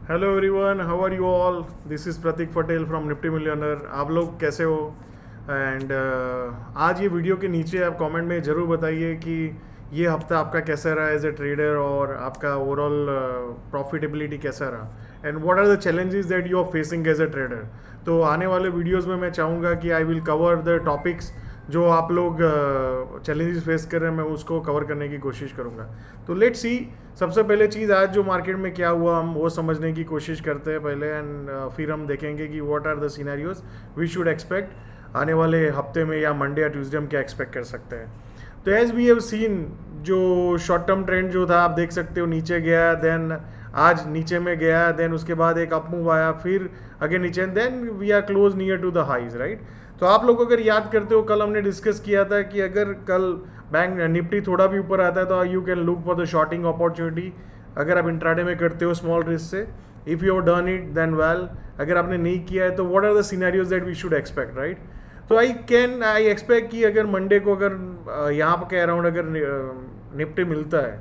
Hello everyone, how are you all. This is Prateek Patel from Nifty millionaire. आप लोग कैसे हो? एंड आज ये वीडियो के नीचे आप कमेंट में ज़रूर बताइए कि ये हफ्ता आपका कैसा रहा एज ए ट्रेडर और आपका ओवरऑल प्रॉफिटेबिलिटी कैसा रहा and what are the challenges that you are facing as a trader. तो आने वाले वीडियोस में मैं चाहूँगा कि I will cover the topics जो आप लोग चैलेंजेस फेस कर रहे हैं, मैं उसको कवर करने की कोशिश करूँगा। तो लेट्स सी, सबसे पहले चीज़ आज जो मार्केट में क्या हुआ हम वो समझने की कोशिश करते हैं पहले, एंड फिर हम देखेंगे कि what are the scenarios we should expect आने वाले हफ्ते में, या मंडे या ट्यूसडे हम क्या एक्सपेक्ट कर सकते हैं। तो एज वी हैव सीन, जो शॉर्ट टर्म ट्रेंड जो था आप देख सकते हो, नीचे गया, देन आज नीचे में गया, देन उसके बाद एक अप मूव आया, फिर अगेन नीचे, then we are close near to the highs, right. तो आप लोग अगर याद करते हो, कल हमने डिस्कस किया था कि अगर कल बैंक निफ्टी थोड़ा भी ऊपर आता है तो you can look for the shorting opportunity. अगर आप इंट्राडे में करते हो स्मॉल रिस्क से, if you have done it then well. अगर आपने नहीं किया है तो what are the scenarios that we should expect, right. तो आई एक्सपेक्ट कि अगर मंडे को अगर यहाँ पर के अराउंड अगर निफ्टी मिलता है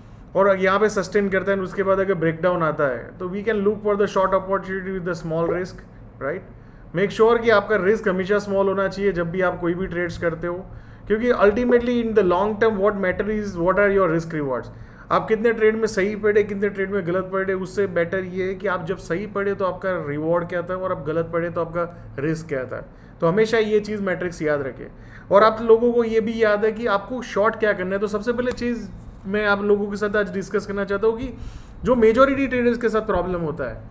और यहाँ पे सस्टेन करता है, उसके बाद अगर ब्रेकडाउन आता है तो we can look for the short opportunity with the small risk, right. Make sure कि आपका रिस्क हमेशा स्मॉल होना चाहिए जब भी आप कोई भी ट्रेड्स करते हो, क्योंकि ultimately in the long term what matter is what are your risk rewards. आप कितने ट्रेड में सही पड़े, कितने ट्रेड में गलत पड़े, उससे बेटर ये है कि आप जब सही पड़े तो आपका रिवॉर्ड क्या था और आप गलत पड़े तो आपका रिस्क क्या था। तो हमेशा ये चीज़ मैट्रिक्स याद रखें, और आप लोगों को ये भी याद है कि आपको शॉर्ट क्या करना है। तो सबसे पहले चीज़ मैं आप लोगों के साथ आज डिस्कस करना चाहता हूँ कि जो मेजॉरिटी ट्रेडर्स के साथ प्रॉब्लम होता है,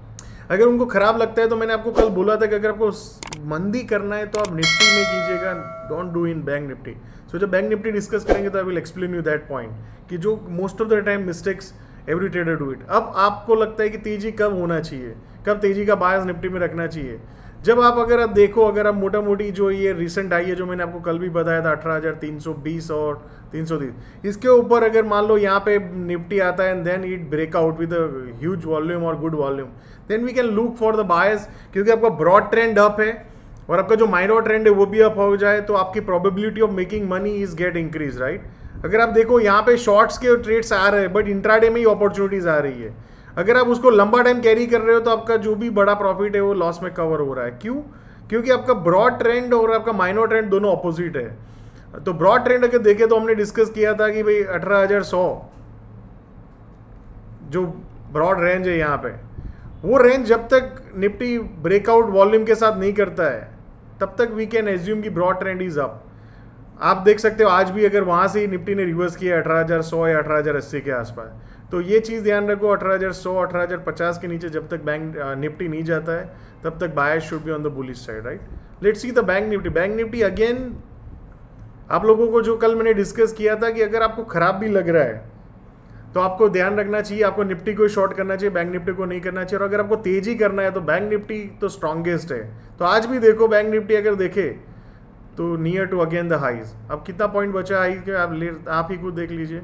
अगर उनको खराब लगता है, तो मैंने आपको कल बोला था कि अगर आपको मंदी करना है तो आप निफ्टी में कीजिएगा, don't do in bank Nifty. So जब बैंक निफ्टी डिस्कस करेंगे तो I will explain you that point कि जो most of the time mistakes every trader do it. अब आपको लगता है कि तेजी कब होना चाहिए, कब तेजी का बायस निफ्टी में रखना चाहिए, जब आप अगर आप देखो, अगर आप मोटा मोटी जो ये रिसेंट आई है, जो मैंने आपको कल भी बताया था 18,320 और 330, इसके ऊपर अगर मान लो यहाँ पे निफ्टी आता है and then it breakout with huge volume और good volume, then we can look for the bias, क्योंकि आपका ब्रॉड ट्रेंड अप है और आपका जो माइनर ट्रेंड है वो भी अप हो जाए तो आपकी probability of making money is get increase, right. अगर आप देखो यहाँ पे शॉर्ट्स के ट्रेड्स आ रहे हैं बट इंट्राडे में ही अपॉर्चुनिटीज आ रही है। अगर आप उसको लंबा टाइम कैरी कर रहे हो तो आपका जो भी बड़ा प्रॉफिट है वो लॉस में कवर हो रहा है। क्यों? क्योंकि आपका ब्रॉड ट्रेंड और आपका माइनर ट्रेंड दोनों अपोजिट है। तो ब्रॉड ट्रेंड अगर देखें तो हमने डिस्कस किया था कि भाई 18,100 जो ब्रॉड रेंज है यहाँ पे, वो रेंज जब तक निफ्टी ब्रेकआउट वॉल्यूम के साथ नहीं करता है तब तक वी कैन एज्यूम कि ब्रॉड ट्रेंड इज अप। आप देख सकते हो आज भी अगर वहाँ से ही निफ्टी ने रिवर्स किया 18,100 या 18,080 के आसपास, तो ये चीज़ ध्यान रखो, 18,100 18,050 के नीचे जब तक बैंक निफ्टी नहीं जाता है तब तक bias should be on the bullish side, right. Let's see the bank Nifty. Bank Nifty again आप लोगों को जो कल मैंने डिस्कस किया था कि अगर आपको खराब भी लग रहा है तो आपको ध्यान रखना चाहिए, आपको निफ्टी को शॉर्ट करना चाहिए, बैंक निफ्टी को नहीं करना चाहिए। और अगर आपको तेजी करना है तो बैंक निफ्टी तो स्ट्रॉन्गेस्ट है। तो आज भी देखो बैंक निफ्टी अगर देखे तो near to again the highs. अब कितना पॉइंट बचा हाइज के, आप ही खुद देख लीजिए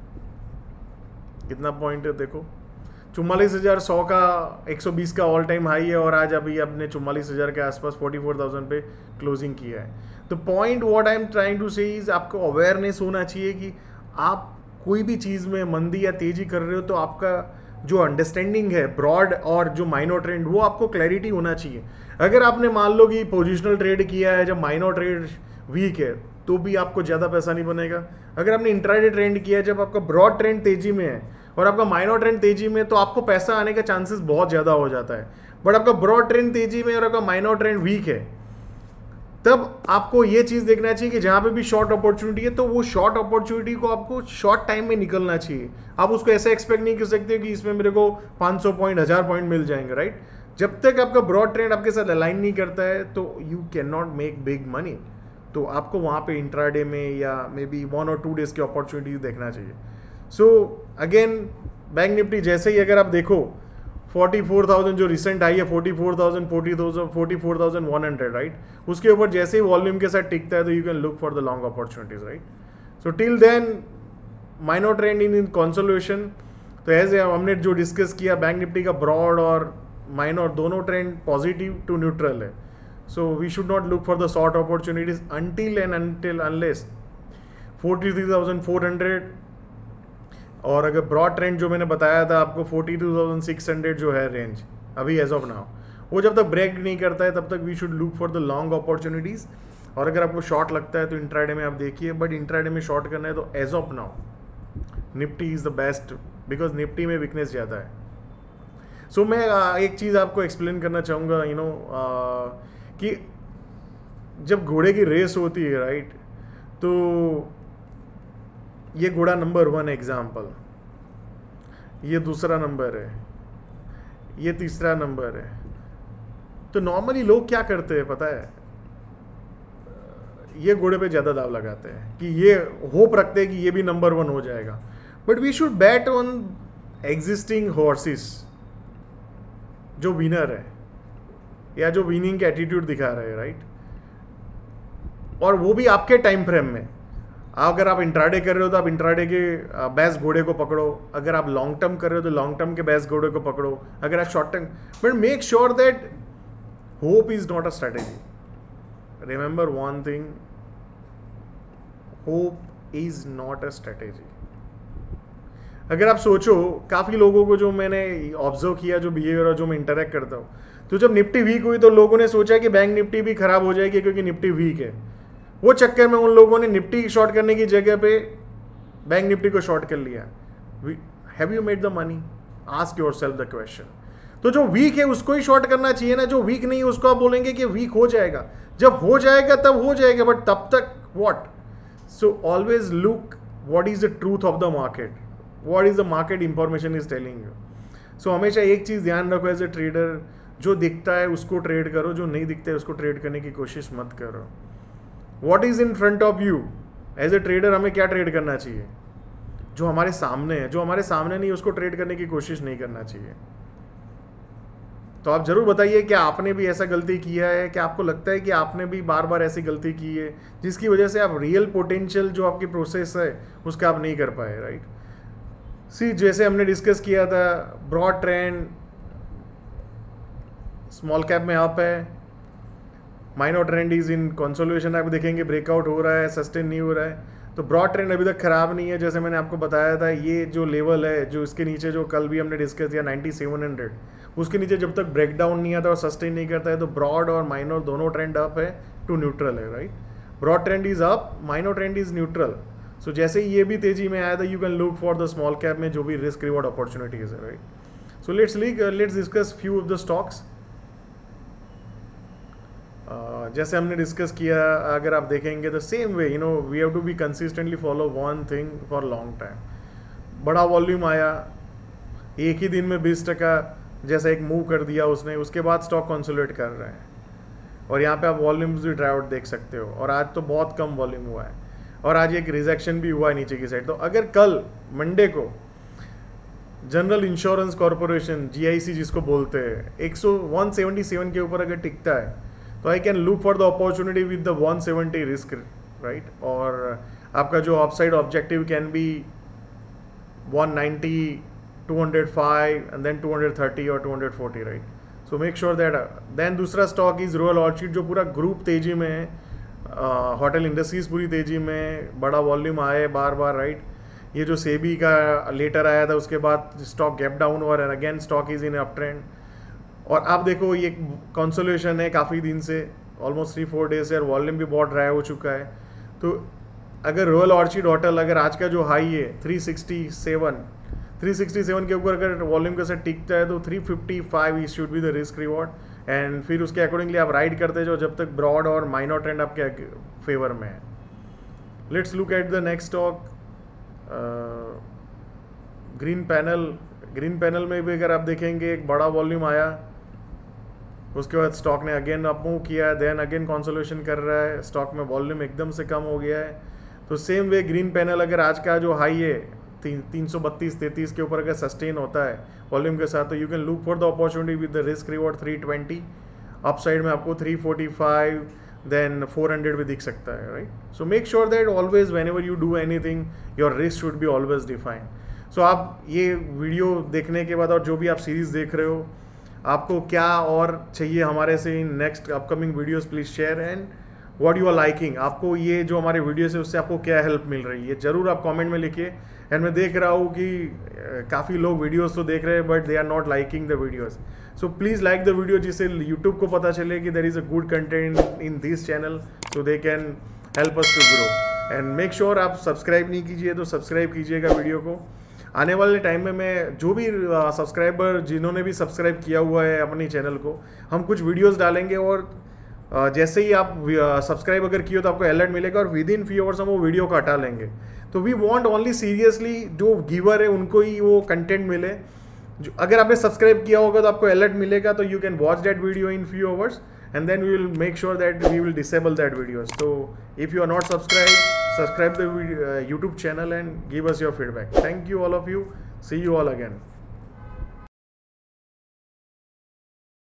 कितना पॉइंट है। देखो 44,100 का 120 का ऑल टाइम हाई है और आज अभी अपने 44,000 के आसपास 44,000 पे क्लोजिंग किया है। तो point what I am trying to say is, आपको अवेयरनेस होना चाहिए कि आप कोई भी चीज़ में मंदी या तेजी कर रहे हो तो आपका जो अंडरस्टैंडिंग है ब्रॉड और जो माइनर ट्रेंड, वो आपको क्लैरिटी होना चाहिए। अगर आपने मान लो कि पोजिशनल ट्रेड किया है जब माइनर ट्रेड वीक है तो भी आपको ज़्यादा पैसा नहीं बनेगा। अगर आपने इंट्राडे ट्रेंड किया है जब आपका ब्रॉड ट्रेंड तेजी में है और आपका माइनर ट्रेंड तेजी में, तो आपको पैसा आने का चांसेस बहुत ज़्यादा हो जाता है। बट आपका ब्रॉड ट्रेंड तेजी में और आपका माइनर ट्रेंड वीक है, तब आपको ये चीज़ देखना चाहिए कि जहाँ पे भी शॉर्ट अपॉर्चुनिटी है तो वो शॉर्ट अपॉर्चुनिटी को आपको शॉर्ट टाइम में निकलना चाहिए। आप उसको ऐसे एक्सपेक्ट नहीं कर सकते कि इसमें मेरे को 500 पॉइंट 1000 पॉइंट मिल जाएंगे, राइट। जब तक आपका ब्रॉड ट्रेंड आपके साथ अलाइन नहीं करता है तो you can not make big money. तो आपको वहाँ पे इंट्राडे में या मे बी 1 और 2 डेज की अपॉर्चुनिटीज देखना चाहिए। सो अगेन बैंक निफ्टी जैसे ही अगर आप देखो 44,000 जो रिसेंट आई है 44,000 40,000 44,100, राइट, उसके ऊपर जैसे ही वॉल्यूम के साथ टिकता है तो you can look for the long opportunities, right. So till then minor trend in consolidation. तो एज हमने जो डिस्कस किया, बैंक निफ्टी का ब्रॉड और माइनर दोनों ट्रेंड पॉजिटिव टू न्यूट्रल है। So we should not look for the short opportunities until unless 43,400 और अगर ब्रॉड ट्रेंड जो मैंने बताया था आपको 42,600 जो है रेंज अभी एज ऑफ नाउ, वो जब तक ब्रेक नहीं करता है तब तक we should look for the long opportunities. और अगर आपको शॉर्ट लगता है तो इंट्राडे में आप देखिए, बट इंट्राडे में शॉर्ट करना है तो as of now Nifty is the best, because Nifty में वीकनेस ज़्यादा है। सो मैं एक चीज़ आपको एक्सप्लेन करना चाहूँगा, यू नो, कि जब घोड़े की रेस होती है, राइट, तो ये घोड़ा नंबर 1 एग्जाम्पल, ये दूसरा नंबर है, ये तीसरा नंबर है। तो नॉर्मली लोग क्या करते हैं पता है, ये घोड़े पे ज़्यादा दाव लगाते हैं कि ये होप रखते हैं कि ये भी नंबर 1 हो जाएगा। But we should bet on existing horses जो विनर है या जो विनिंग के एटीट्यूड दिखा रहे हैं, राइट, और वो भी आपके टाइम फ्रेम में। अगर आप इंट्राडे कर रहे हो तो आप इंट्राडे के बेस्ट घोड़े को पकड़ो, अगर आप लॉन्ग टर्म कर रहे हो तो लॉन्ग टर्म के बेस्ट घोड़े को पकड़ो, अगर आप short term, but make sure that hope is not a strategy. Remember one thing, hope is not a strategy. अगर आप सोचो, काफ़ी लोगों को जो मैंने ऑब्जर्व किया, जो बिहेवियर और जो मैं इंटरेक्ट करता हूँ, तो जब निफ्टी वीक हुई तो लोगों ने सोचा कि बैंक निफ्टी भी खराब हो जाएगी क्योंकि निफ्टी वीक है। वो चक्कर में उन लोगों ने निफ्टी शॉर्ट करने की जगह पे बैंक निफ्टी को शॉर्ट कर लिया। Have you made the money? Ask yourself the question. तो जो वीक है उसको ही शॉर्ट करना चाहिए ना, जो वीक नहीं है उसको आप बोलेंगे कि वीक हो जाएगा। जब हो जाएगा तब हो जाएगा, बट तब तक what? So always look what is the truth of the market, what is the market information is telling you. So हमेशा एक चीज़ ध्यान रखो एज ए ट्रेडर, जो दिखता है उसको ट्रेड करो, जो नहीं दिखता है उसको ट्रेड करने की कोशिश मत करो। What is in front of you as a trader, हमें क्या ट्रेड करना चाहिए? जो हमारे सामने है। जो हमारे सामने नहीं उसको ट्रेड करने की कोशिश नहीं करना चाहिए। तो आप जरूर बताइए कि आपने भी ऐसा गलती किया है, कि आपको लगता है कि आपने भी बार बार ऐसी गलती की है जिसकी वजह से आप रियल पोटेंशियल जो आपकी प्रोसेस है उसका आप नहीं कर पाए, राइट। सी, जैसे हमने डिस्कस किया था, ब्रॉड ट्रेंड स्मॉल कैप में अप है, minor trend is in consolidation, आप देखेंगे ब्रेकआउट हो रहा है, सस्टेन नहीं हो रहा है। तो ब्रॉड ट्रेंड अभी तक खराब नहीं है, जैसे मैंने आपको बताया था। ये जो लेवल है, जो इसके नीचे, जो कल भी हमने डिस्कस किया 9700, उसके नीचे जब तक ब्रेकडाउन नहीं आता और सस्टेन नहीं करता है तो ब्रॉड और माइनर दोनों ट्रेंड अप है टू न्यूट्रल है, right. Broad trend is up, minor trend is neutral. So जैसे ही ये भी तेजी में आया था, you can look for the small cap में जो भी रिस्क रिवॉर्ड अपॉर्चुनिटीज है, right. So let's discuss few of the stocks. जैसे हमने डिस्कस किया, अगर आप देखेंगे तो same way, you know, we have to be consistently follow one thing for long time. बड़ा वॉल्यूम आया, एक ही दिन में 20% जैसा एक मूव कर दिया उसने, उसके बाद स्टॉक कंसोलिडेट कर रहे हैं। और यहाँ पे आप वॉल्यूम्स भी ड्राइव आउट देख सकते हो, और आज तो बहुत कम वॉल्यूम हुआ है, और आज एक रिजेक्शन भी हुआ है नीचे की साइड। तो अगर कल मंडे को जनरल इंश्योरेंस कॉरपोरेशन, GIC जिसको बोलते हैं, 177 के ऊपर अगर टिकता है तो I can look for the opportunity with the 170 risk, right. और आपका जो upside objective can be 190, 205 and then 230 और 240, right. So make sure that. Then दूसरा स्टॉक इज रॉयल ऑर्चिड, जो पूरा ग्रुप तेजी में है, होटल इंडस्ट्रीज पूरी तेजी में, बड़ा वॉल्यूम आए बार बार, राइट। ये जो सेबी का लेटर आया था उसके बाद स्टॉक गैप डाउन हुआ, and again stock is in up trend. और आप देखो ये कंसोलिडेशन है काफ़ी दिन से, ऑलमोस्ट 3-4 डेज से, और वॉल्यूम भी बहुत ड्राई हो चुका है। तो अगर रॉयल ऑर्चिड होटल, अगर आज का जो हाई है 367 के ऊपर अगर वॉल्यूम के साथ टिकता है तो 355 should be the risk reward, and फिर उसके अकॉर्डिंगली आप राइड करते जाओ जब तक ब्रॉड और माइनर ट्रेंड आपके फेवर में है। Let's look at the next stock, green panel में भी अगर आप देखेंगे एक बड़ा वॉल्यूम आया, उसके बाद स्टॉक ने अगेन अप मूव किया है, देन अगेन कंसोलिडेशन कर रहा है, स्टॉक में वॉल्यूम एकदम से कम हो गया है। तो सेम वे ग्रीन पैनल, अगर आज का जो हाई है 332-33 के ऊपर अगर सस्टेन होता है वॉल्यूम के साथ, तो you can look for the opportunity with the risk reward 320, upside में आपको 345, देन 400 भी दिख सकता है, right. So make sure that always whenever you do anything your risk should be always defined. So आप ये वीडियो देखने के बाद और जो भी आप सीरीज़ देख रहे हो, आपको क्या और चाहिए हमारे से in next upcoming videos, please share, and what you are liking. आपको ये जो हमारे वीडियोस है उससे आपको क्या हेल्प मिल रही है, ज़रूर आप कमेंट में लिखिए, एंड मैं देख रहा हूँ कि काफ़ी लोग वीडियोस तो देख रहे हैं but they are not liking the videos. So please like the video, जिससे यूट्यूब को पता चले कि there is a good content in this channel, so they can help us to grow. And make sure आप subscribe नहीं कीजिए तो subscribe कीजिएगा वीडियो को. आने वाले टाइम में मैं जो भी सब्सक्राइबर जिन्होंने भी सब्सक्राइब किया हुआ है अपनी चैनल को, हम कुछ वीडियोस डालेंगे और जैसे ही आप सब्सक्राइब अगर किए तो आपको अलर्ट मिलेगा और विद इन फ्यू आवर्स हम वो वीडियो को हटा लेंगे. तो वी वांट ओनली सीरियसली जो गिवर है उनको ही वो कंटेंट मिले. जो अगर आपने सब्सक्राइब किया होगा तो आपको अलर्ट मिलेगा, तो you can watch that video in few hours and then we will make sure that we will disable that videos. So if you are not subscribe the YouTube channel and give us your feedback. Thank you all of you. See you all again.